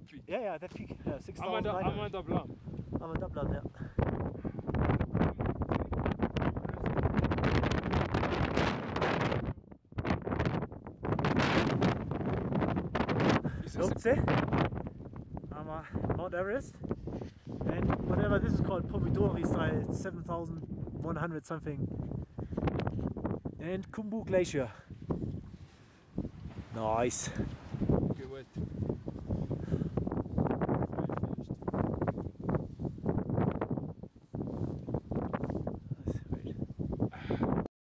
peak? Yeah, that peak. 6,000. I'm on double arm. I'm a double up, yeah. Lopse, I'm Mount Everest, and whatever this is called, Pomidori style, 7,100 something, and Khumbu Glacier. Nice. Okay, wait.